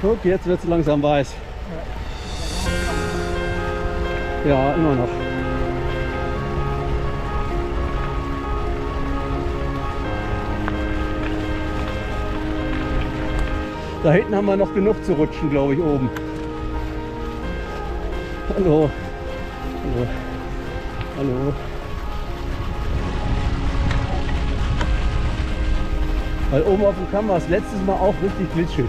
Guck, jetzt wird es langsam weiß. Ja, immer noch. Da hinten haben wir noch genug zu rutschen, glaube ich, oben. Hallo. Hallo. Hallo. Weil oben auf dem Kamm war es letztes Mal auch richtig glitschig.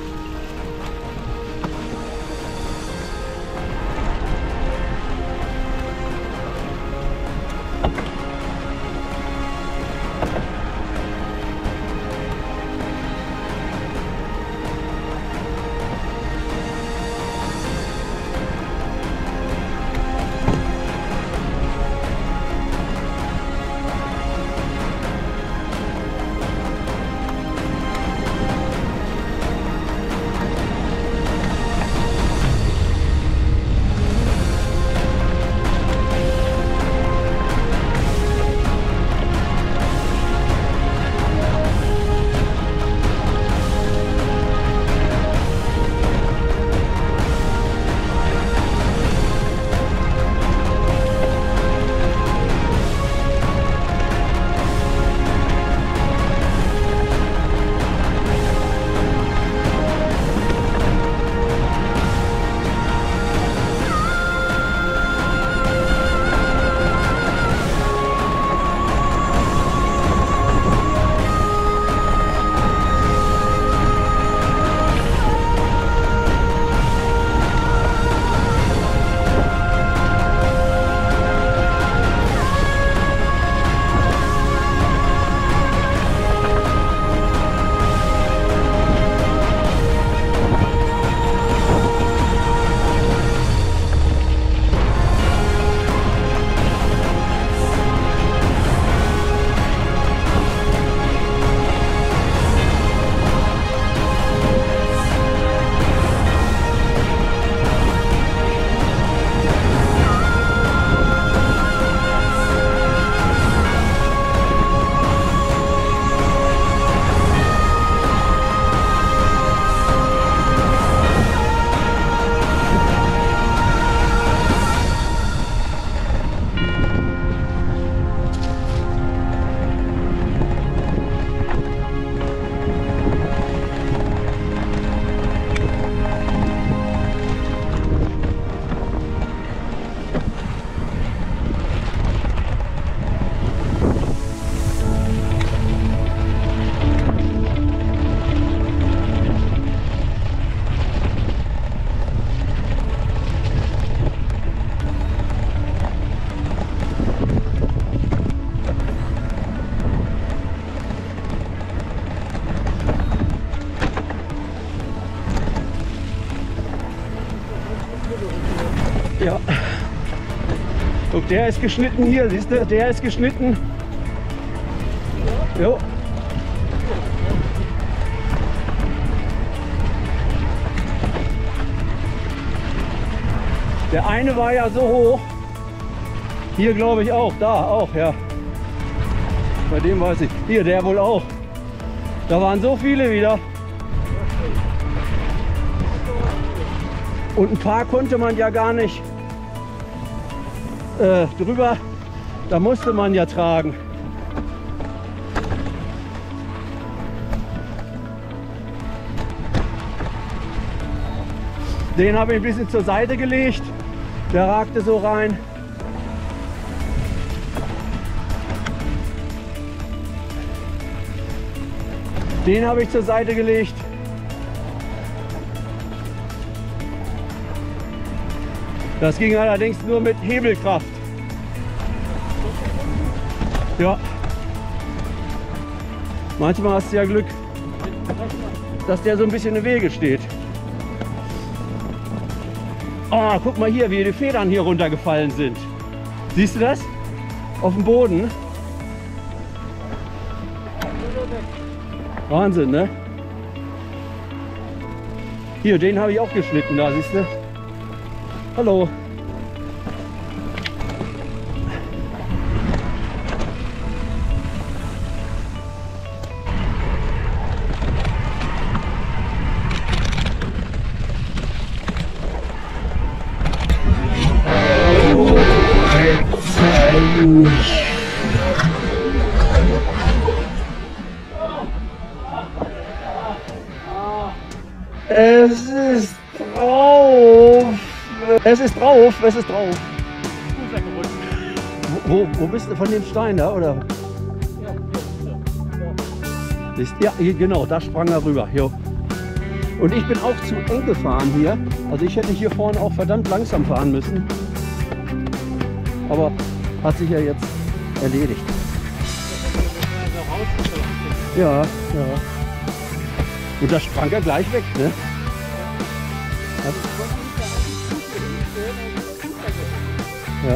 Ja. Guck, der ist geschnitten hier, siehst du? Der ist geschnitten. Jo. Der eine war ja so hoch. Hier glaube ich auch, da auch, ja. Bei dem weiß ich. Hier, der wohl auch. Da waren so viele wieder. Und ein paar konnte man ja gar nicht drüber. Da musste man ja tragen. Den habe ich ein bisschen zur Seite gelegt. Der ragte so rein. Den habe ich zur Seite gelegt. Das ging allerdings nur mit Hebelkraft. Ja. Manchmal hast du ja Glück, dass der so ein bisschen im Wege steht. Oh, guck mal hier, wie die Federn hier runtergefallen sind. Siehst du das? Auf dem Boden. Wahnsinn, ne? Hier, den habe ich auch geschnitten, da siehst du. Hallo. Es ist drauf. Es ist drauf. Es ist drauf. Wo bist du von dem Stein da, oder? Ja, hier, genau, da sprang er rüber. Jo. Und ich bin auch zu eng gefahren hier. Also ich hätte hier vorne auch verdammt langsam fahren müssen. Aber hat sich ja jetzt erledigt. Ja, ja. Und da sprang er gleich weg, ne? Ja.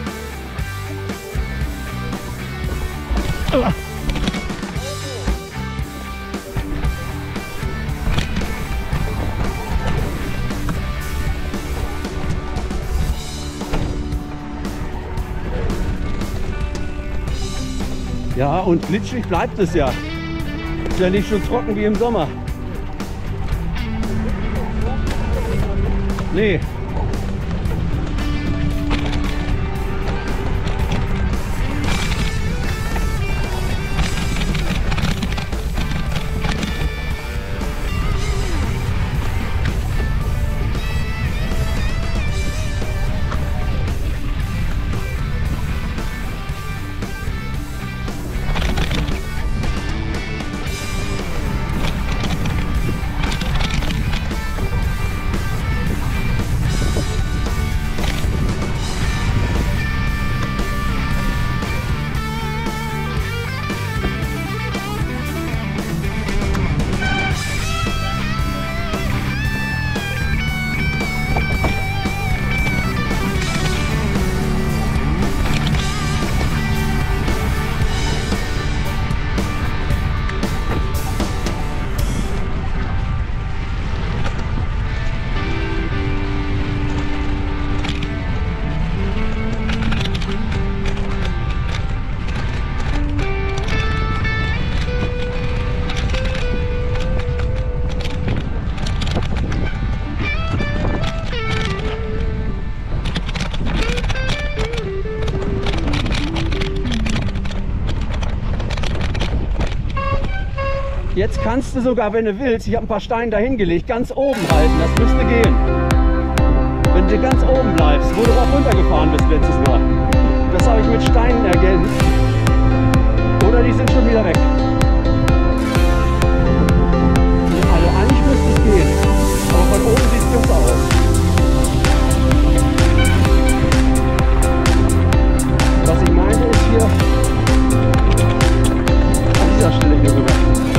Ja, und glitschig bleibt es ja. Ist ja nicht so trocken wie im Sommer. Nee. Jetzt kannst du sogar, wenn du willst, ich habe ein paar Steine dahin gelegt, ganz oben halten, das müsste gehen. Wenn du ganz oben bleibst, wo du auch runtergefahren bist letztes Mal. Das habe ich mit Steinen ergänzt. Oder die sind schon wieder weg. Also eigentlich müsste es gehen, aber von oben sieht es besser aus. Was ich meine ist hier an dieser Stelle hier rüber.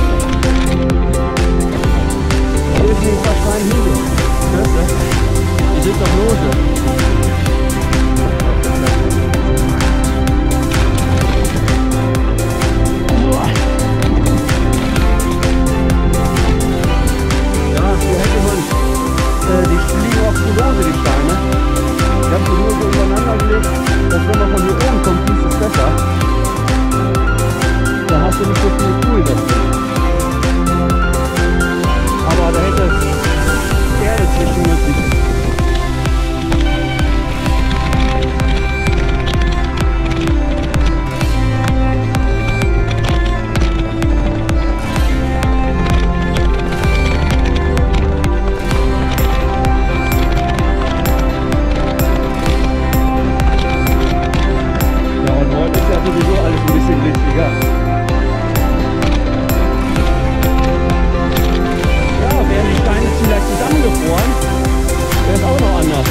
Hier ist ein paar Steine Hügel. Die sind doch lose. Ja, hier hätte man die liegen auch zu lose, die Steine. Ich habe sie nur so übereinander gelegt, dass wenn man von hier oben kommt, ist es besser. Da hast du nicht so viel Coolness drin. Aber da hätte Erde zwischen müssen. Ja, und heute ist ja sowieso alles ein bisschen glitschiger. Wären die Steine vielleicht zusammengefroren, wäre es auch noch anders.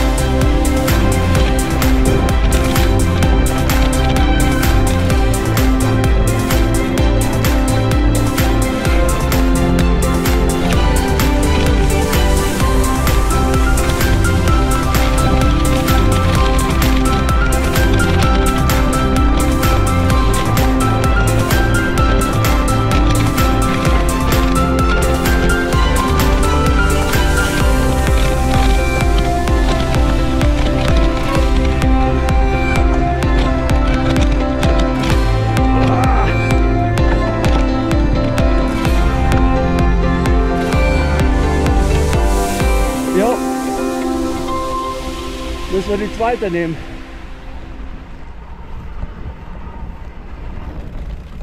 Müssen wir die zweite nehmen.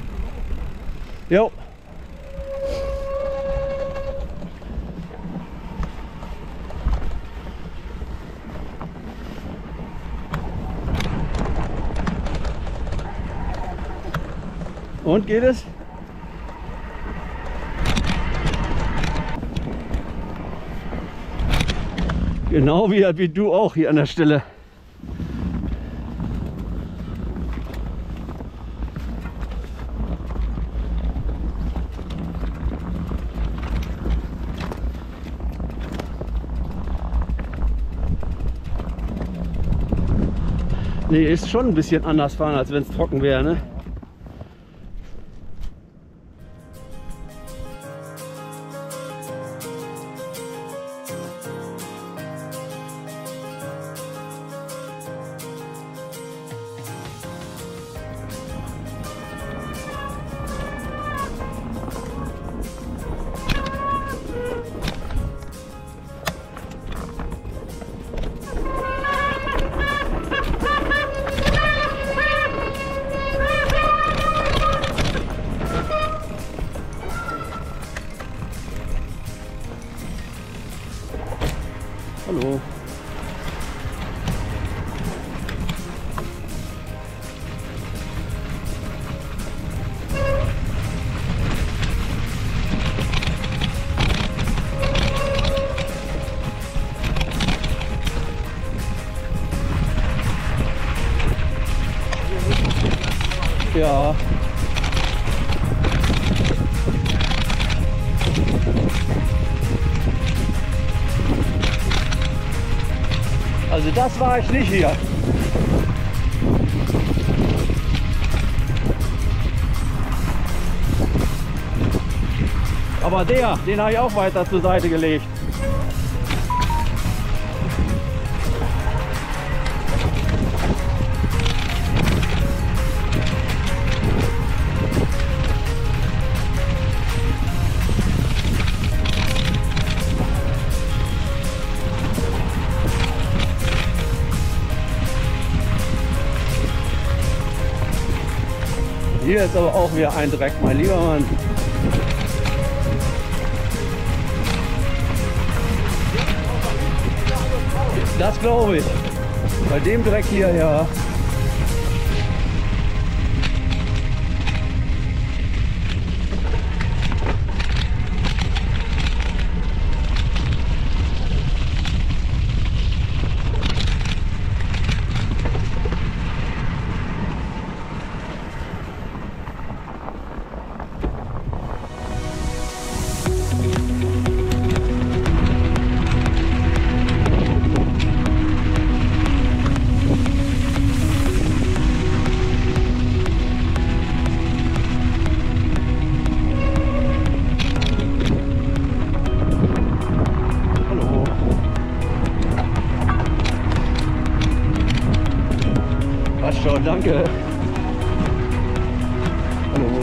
Jo. Und geht es? Genau wie du auch hier an der Stelle. Nee, ist schon ein bisschen anders fahren, als wenn es trocken wäre, ne? Hallo. Ja. Also das war ich nicht hier. Aber den habe ich auch weiter zur Seite gelegt. Hier ist aber auch wieder ein Dreck, mein lieber Mann. Das glaube ich. Bei dem Dreck hier, ja. Schon, danke. Hallo.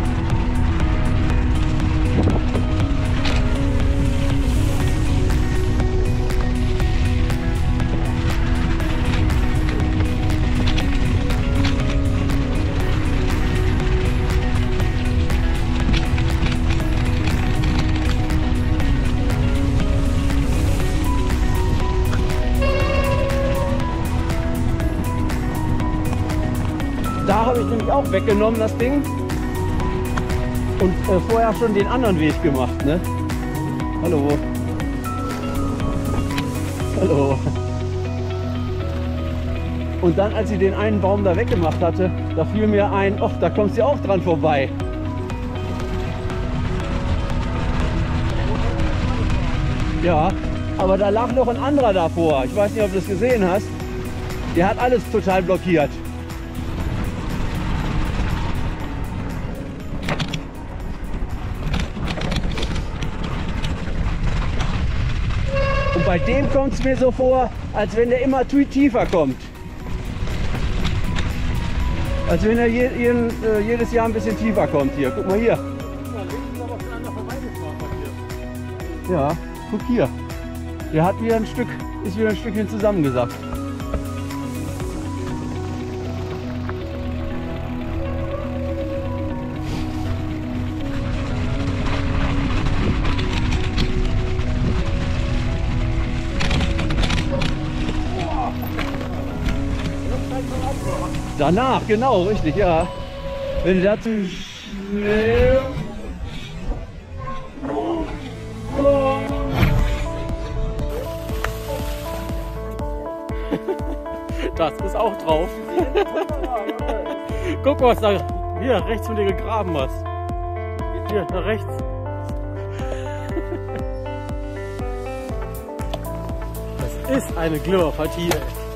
Da habe ich nämlich auch weggenommen, das Ding. Und vorher schon den anderen Weg gemacht, ne? Hallo. Hallo. Und dann, als sie den einen Baum da weggemacht hatte, da fiel mir ein, ach, da kommst du auch dran vorbei. Ja, aber da lag noch ein anderer davor. Ich weiß nicht, ob du das gesehen hast. Der hat alles total blockiert. Und bei dem kommt es mir so vor, als wenn der immer tiefer kommt. Als wenn er jedes Jahr ein bisschen tiefer kommt hier. Guck mal hier. Ja, guck hier. Der hat wieder ein Stück, ist wieder ein Stückchen zusammengesackt. Danach, genau, richtig, ja. Wenn du dazu Das ist auch drauf. Guck mal, was da hier rechts von dir gegraben hast. Hier, da rechts. Das ist eine Glimmerpartie.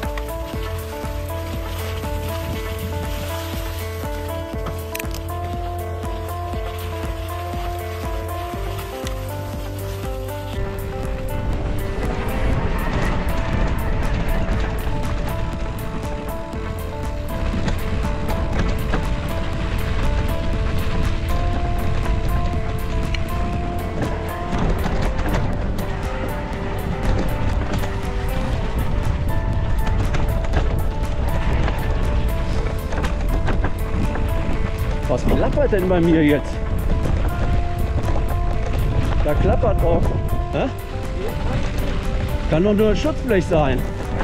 Was klappert denn bei mir jetzt? Da klappert auch. Hä? Kann doch nur ein Schutzblech sein.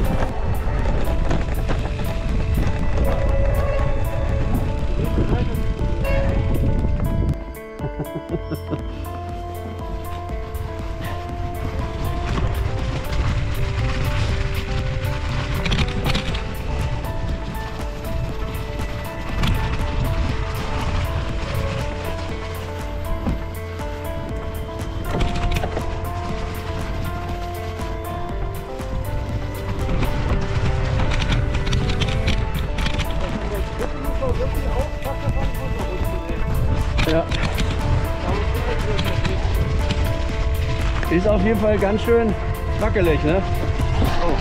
Ja. Ist auf jeden Fall ganz schön wackelig, ne? Oh.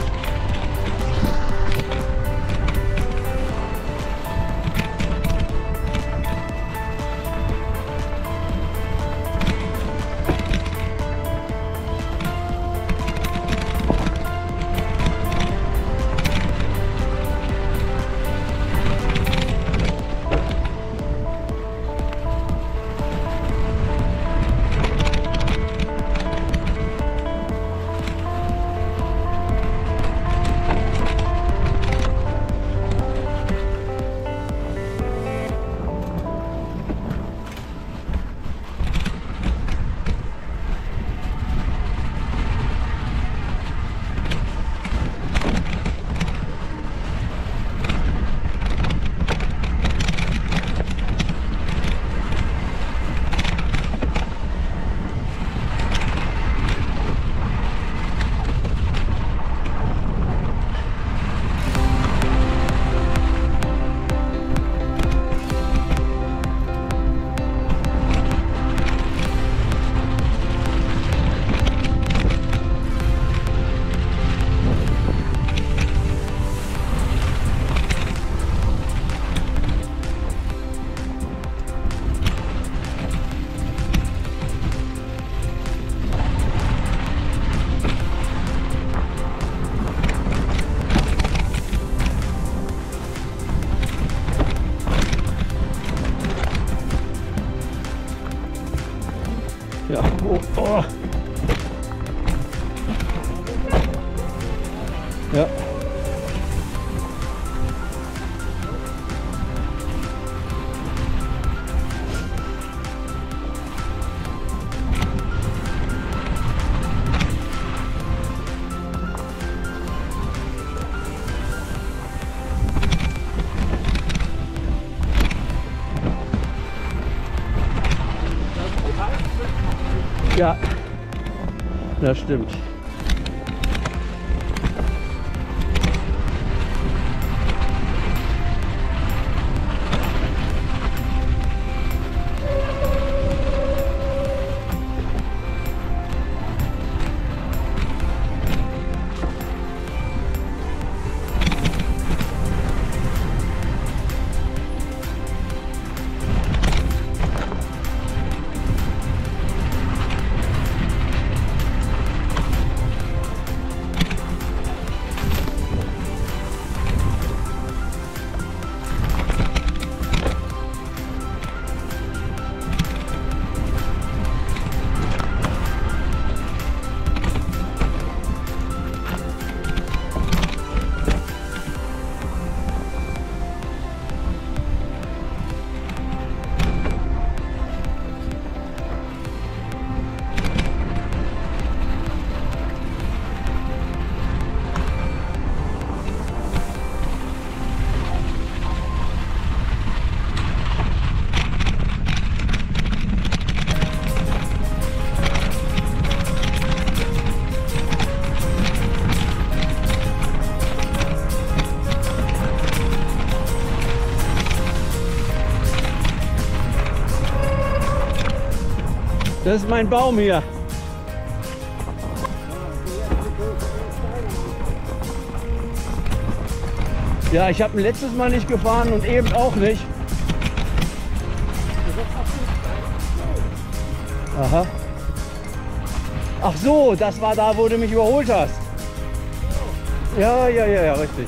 Ja, oh, oh. Ja. Ja, das stimmt. Das ist mein Baum hier. Ja, ich habe letztes Mal nicht gefahren und eben auch nicht. Aha. Ach so, das war da, wo du mich überholt hast. Ja, richtig.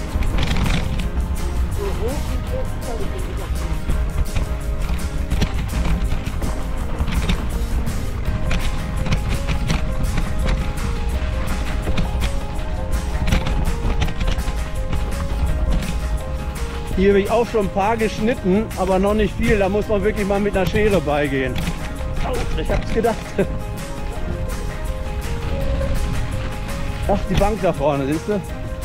Hier habe ich auch schon ein paar geschnitten, aber noch nicht viel. Da muss man wirklich mal mit einer Schere beigehen. Oh, ich hab's gedacht. Ach, die Bank da vorne, siehst du?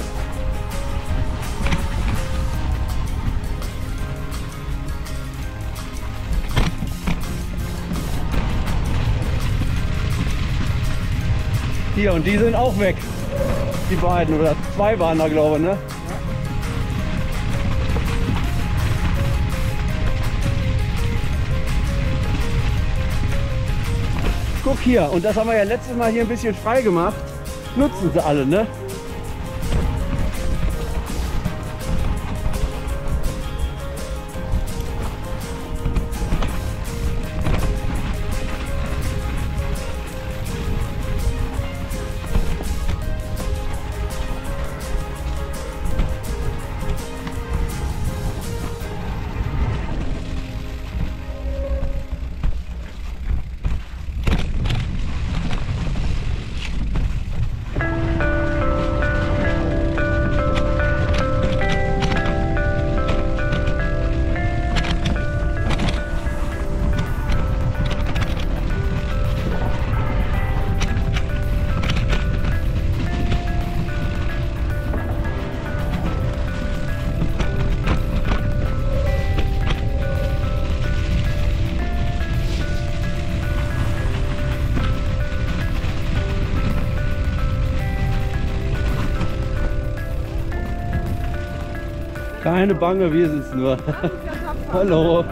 Hier, und die sind auch weg. Die beiden, oder zwei waren da, glaube ich, ne? Guck hier, und das haben wir ja letztes Mal hier ein bisschen frei gemacht. Nutzen sie alle, ne? Keine Bange, wir sind's nur. Hallo.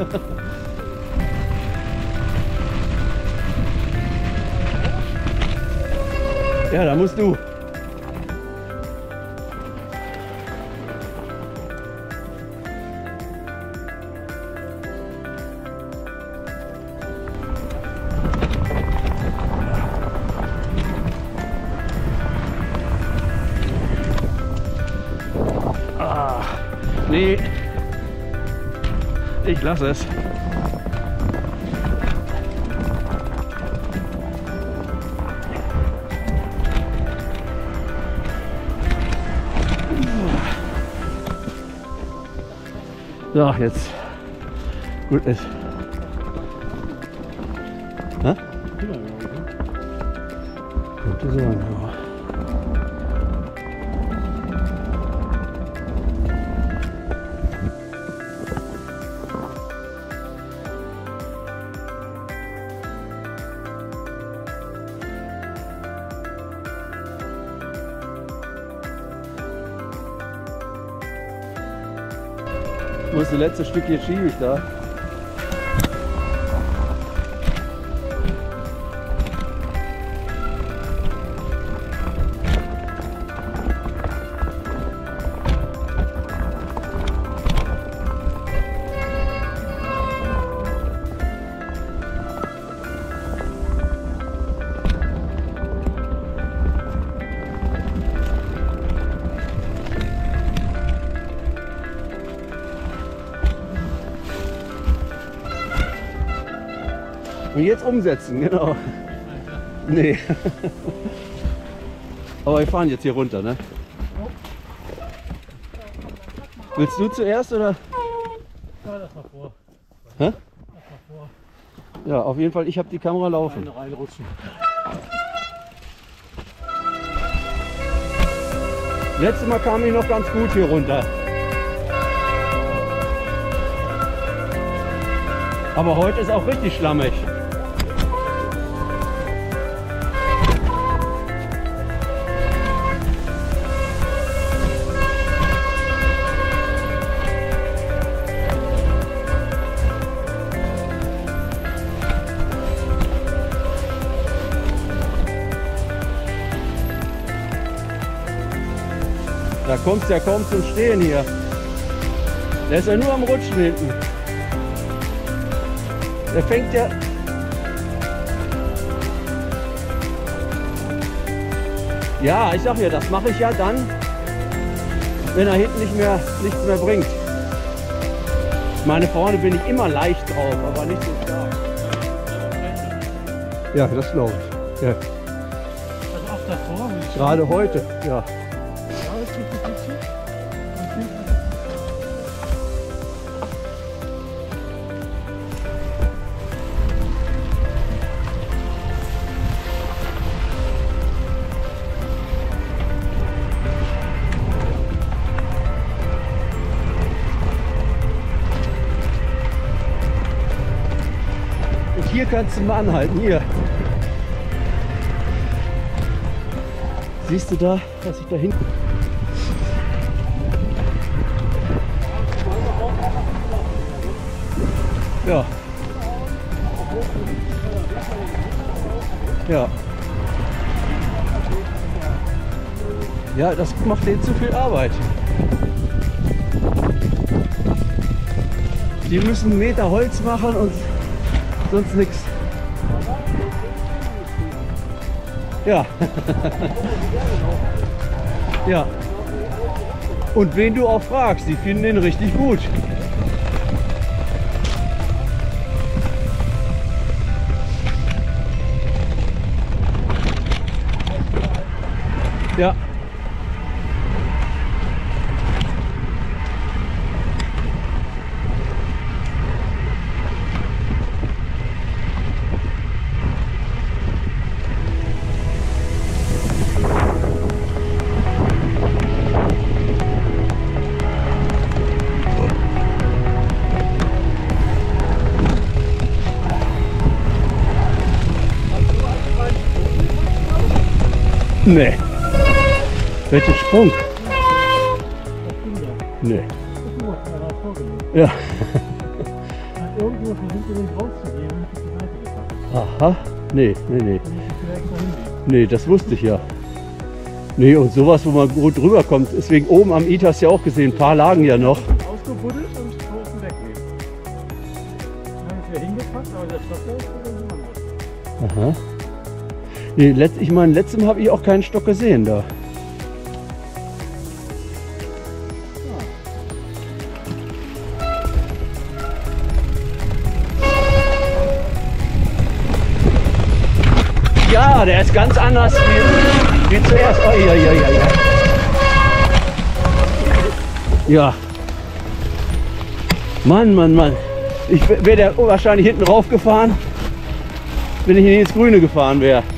Ja, da musst du. Nee, ich lasse es. So, jetzt gut ist. Hä? Könnte sein, ja. Das letzte Stück hier schiebe ich da. Und jetzt umsetzen, genau. Nee. Aber wir fahren jetzt hier runter, ne? Willst du zuerst oder? Ja, das mal vor. Hä? Das mal vor. Ja, auf jeden Fall, ich habe die Kamera laufen. Reinrutschen. Letztes Mal kam ich noch ganz gut hier runter. Aber heute ist auch richtig schlammig. Da kommst du ja kaum zum Stehen hier. Der ist ja nur am Rutschen hinten. Der fängt ja... Ja, ich sag ja, das mache ich ja dann, wenn er hinten nichts mehr bringt. Ich meine, vorne bin ich immer leicht drauf, aber nicht so stark. Ja, das glaube ich. Ja. Also auch davor? Gerade heute, ja. Hier kannst du mal anhalten, hier. Siehst du da, was ich da hinten... Ja. Ja. Ja, das macht denen zu viel Arbeit. Die müssen einen Meter Holz machen und sonst nichts. Ja. Ja. Und wen du auch fragst, die finden ihn richtig gut. Ja. Nee. Welchen Sprung? Nee. Ja. Irgendwo von hinten den rauszugehen, wenn ich die Seite gepackt. Aha. Nee. Nee, das wusste ich ja. Nee, und sowas, wo man gut rüberkommt. Deswegen oben am ITAS ja auch gesehen, ein paar lagen ja noch. Ausgebuddelt und draußen wegnehmen. Dann haben wir hingepackt, aber der Stocker ist wieder so anders. Aha. Nee, ich meine, letztem habe ich auch keinen Stock gesehen da. Ja, der ist ganz anders wie zuerst. Oh, ja. Ja. Mann. Ich wäre wahrscheinlich hinten rauf gefahren, wenn ich nicht ins Grüne gefahren wäre.